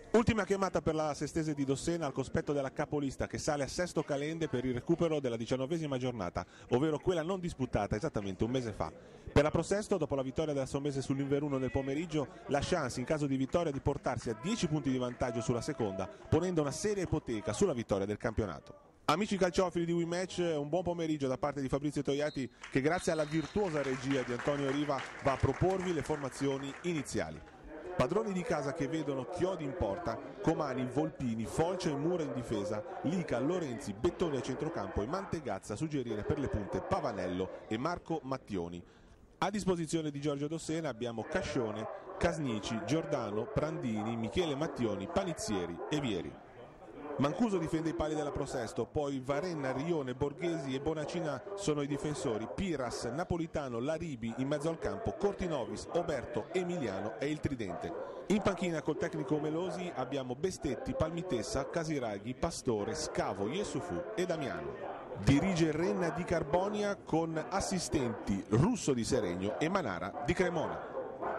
Ultima chiamata per la Sestese di Dossena al cospetto della capolista che sale a Sesto Calende per il recupero della 19ª giornata, ovvero quella non disputata esattamente un mese fa. Per la Pro Sesto, dopo la vittoria della Sommese sull'Inveruno nel pomeriggio, la chance in caso di vittoria di portarsi a 10 punti di vantaggio sulla seconda, ponendo una seria ipoteca sulla vittoria del campionato. Amici calciofili di WeMatch, un buon pomeriggio da parte di Fabrizio Togliatti che grazie alla virtuosa regia di Antonio Riva va a proporvi le formazioni iniziali. Padroni di casa che vedono Chiodi in porta, Comani, Volpini, Folcia e Mura in difesa, Lica, Lorenzi, Bettoni a centrocampo e Mantegazza a suggerire per le punte Pavanello e Marco Mattioni. A disposizione di Giorgio Dossena abbiamo Cascione, Casnici, Giordano, Prandini, Michele Mattioni, Panizzieri e Vieri. Mancuso difende i pali della Pro Sesto, poi Varenna, Rione, Borghesi e Bonacina sono i difensori, Piras, Napolitano, Laribi in mezzo al campo, Cortinovis, Oberto, Emiliano e il tridente. In panchina col tecnico Melosi abbiamo Bestetti, Palmitessa, Casiraghi, Pastore, Scavo, Iesufu e Damiano. Dirige Renna di Carbonia con assistenti Russo di Seregno e Manara di Cremona.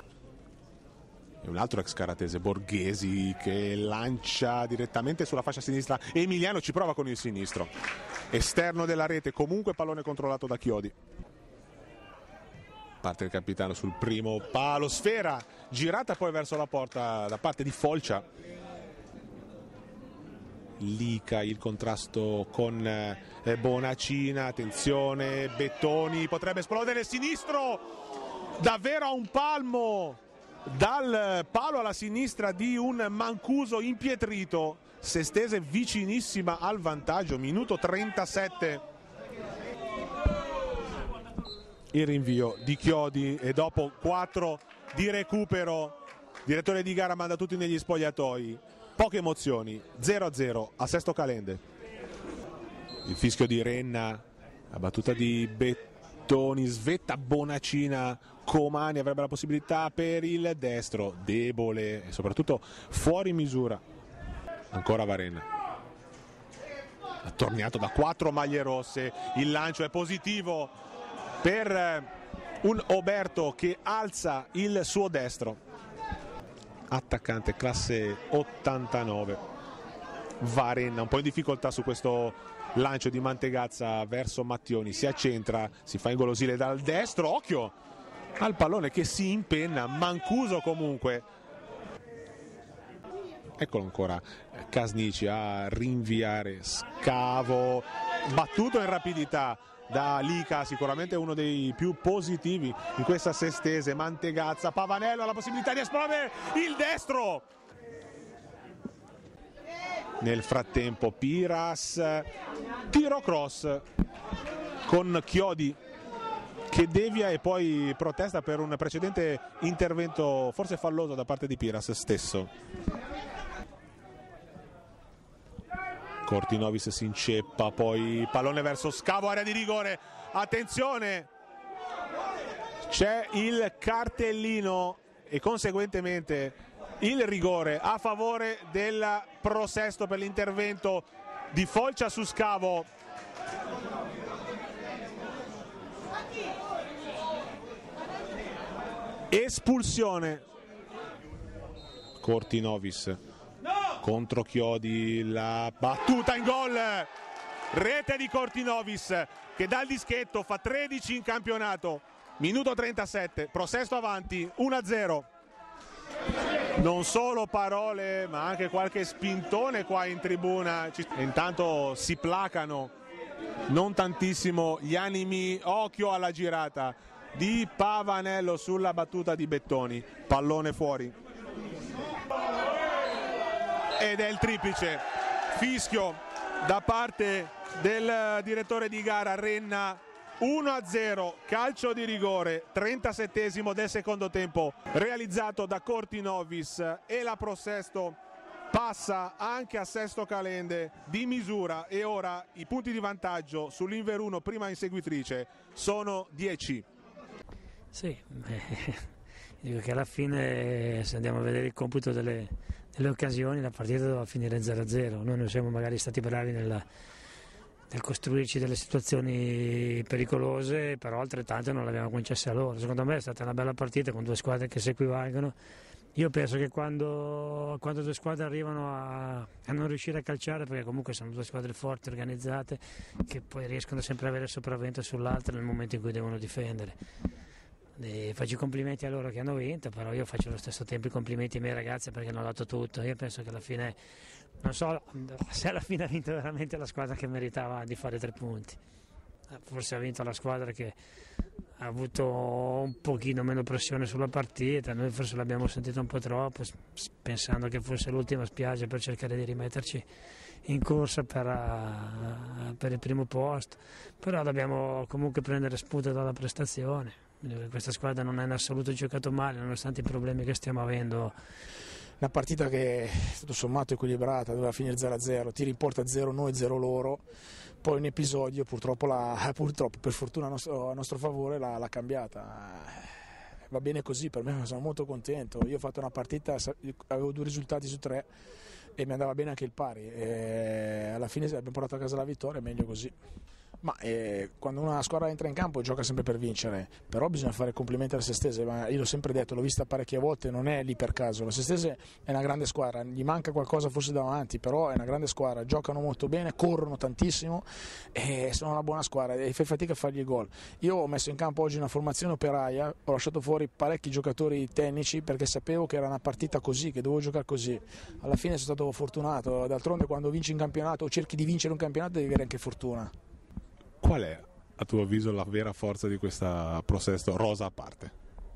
E un altro ex karatese, Borghesi, che lancia direttamente sulla fascia sinistra. Emiliano ci prova con il sinistro. Esterno della rete, comunque pallone controllato da Chiodi. Parte il capitano sul primo palo, sfera girata poi verso la porta da parte di Folcia. Lica, il contrasto con Bonacina, attenzione, Bettoni, potrebbe esplodere sinistro, davvero a un palmo dal palo alla sinistra di un Mancuso impietrito. Sestese vicinissima al vantaggio, minuto 37. Il rinvio di Chiodi e dopo 4 di recupero, direttore di gara manda tutti negli spogliatoi. Poche emozioni, 0-0 a Sesto Calende. Il fischio di Renna, la battuta di Bettoni, svetta Bonacina, Comani avrebbe la possibilità per il destro, debole e soprattutto fuori misura. Ancora Varenna, attorniato da 4 maglie rosse, il lancio è positivo per un Oberto che alza il suo destro. Attaccante classe 89, Varenna un po' in difficoltà su questo lancio di Mantegazza verso Mattioni, si accentra, si fa ingolosire dal destro, occhio al pallone che si impenna, Mancuso comunque. Eccolo ancora Casnici a rinviare, Scavo battuto in rapidità da Lica, sicuramente uno dei più positivi in questa Sestese. Mantegazza, Pavanello ha la possibilità di esplodere il destro. Nel frattempo Piras, tiro cross con Chiodi che devia e poi protesta per un precedente intervento forse falloso da parte di Piras stesso. Cortinovis si inceppa, poi pallone verso Scavo, area di rigore, attenzione, c'è il cartellino e conseguentemente il rigore a favore del Pro Sesto per l'intervento di Folcia su Scavo. Espulsione. Cortinovis contro Chiodi, la battuta in gol, rete di Cortinovis che dal dischetto fa 13 in campionato, minuto 37, Pro Sesto avanti 1-0. Non solo parole ma anche qualche spintone qua in tribuna. Intanto si placano non tantissimo gli animi, occhio alla girata di Pavanello sulla battuta di Bettoni, pallone fuori. Ed è il triplice, fischio da parte del direttore di gara Renna, 1-0, calcio di rigore, 37esimo del secondo tempo, realizzato da Cortinovis e la Pro Sesto passa anche a Sesto Calende di misura e ora i punti di vantaggio sull'Inveruno prima inseguitrice sono 10. Sì, dico che alla fine se andiamo a vedere il computo delle occasioni la partita doveva finire 0-0, noi non siamo magari stati bravi nel costruirci delle situazioni pericolose, però altrettanto non le abbiamo concesse a loro. Secondo me è stata una bella partita con due squadre che si equivalgono Io penso che quando due squadre arrivano a non riuscire a calciare, perché comunque sono due squadre forti, organizzate, che poi riescono sempre ad avere il sopravvento sull'altra nel momento in cui devono difendere. E faccio i complimenti a loro che hanno vinto, però io faccio allo stesso tempo i complimenti ai miei ragazzi perché hanno dato tutto. Io penso che alla fine, non so se alla fine ha vinto veramente la squadra che meritava di fare 3 punti. Forse ha vinto la squadra che ha avuto un pochino meno pressione sulla partita, noi forse l'abbiamo sentito un po' troppo, pensando che fosse l'ultima spiaggia per cercare di rimetterci in corsa per il primo posto, però dobbiamo comunque prendere spunto dalla prestazione. Questa squadra non è in assoluto giocato male nonostante i problemi che stiamo avendo. Una partita che è tutto sommato equilibrata, doveva finire 0-0, tiri in porta 0 noi, 0 loro, poi un episodio purtroppo per fortuna a nostro favore l'ha cambiata. Va bene così, per me sono molto contento. Io ho fatto una partita, avevo 2 risultati su 3 e mi andava bene anche il pari. E alla fine abbiamo portato a casa la vittoria, meglio così. Ma quando una squadra entra in campo gioca sempre per vincere, però bisogna fare complimenti alla Sestese. Ma io l'ho sempre detto, l'ho vista parecchie volte, non è lì per caso. La Sestese è una grande squadra, gli manca qualcosa forse davanti, però è una grande squadra, giocano molto bene, corrono tantissimo e sono una buona squadra e fai fatica a fargli gol. Io ho messo in campo oggi una formazione operaia, ho lasciato fuori parecchi giocatori tecnici perché sapevo che era una partita così, che dovevo giocare così. Alla fine sono stato fortunato, d'altronde quando vinci un campionato o cerchi di vincere un campionato devi avere anche fortuna. Qual è, a tuo avviso, la vera forza di questa Prosesto, rosa a parte?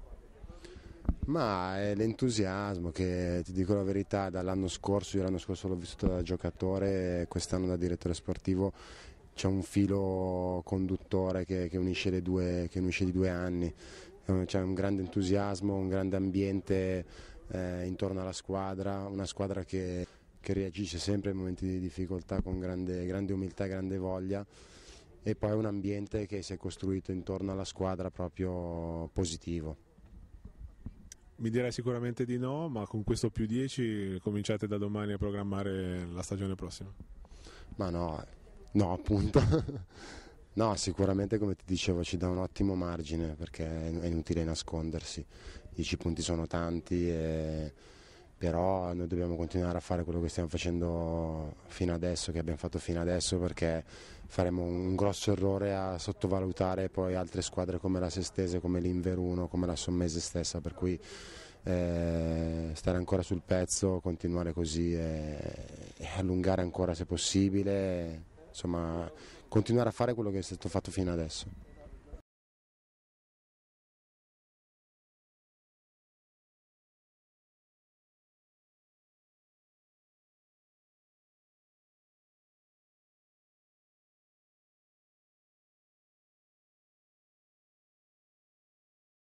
Ma è l'entusiasmo che, ti dico la verità, dall'anno scorso, io l'anno scorso l'ho vissuto da giocatore, quest'anno da direttore sportivo c'è un filo conduttore che unisce di 2 anni, c'è un grande entusiasmo, un grande ambiente intorno alla squadra, una squadra che reagisce sempre in momenti di difficoltà con grande umiltà e grande voglia. E poi un ambiente che si è costruito intorno alla squadra proprio positivo. Mi direi sicuramente di no, ma con questo +10 cominciate da domani a programmare la stagione prossima. Ma no appunto. No, sicuramente come ti dicevo ci dà un ottimo margine perché è inutile nascondersi, 10 punti sono tanti, però noi dobbiamo continuare a fare quello che stiamo facendo fino adesso, che abbiamo fatto fino adesso, perché faremo un grosso errore a sottovalutare poi altre squadre come la Sestese, come l'Inveruno, come la Sommese stessa, per cui stare ancora sul pezzo, continuare così e allungare ancora se possibile, insomma continuare a fare quello che è stato fatto fino adesso.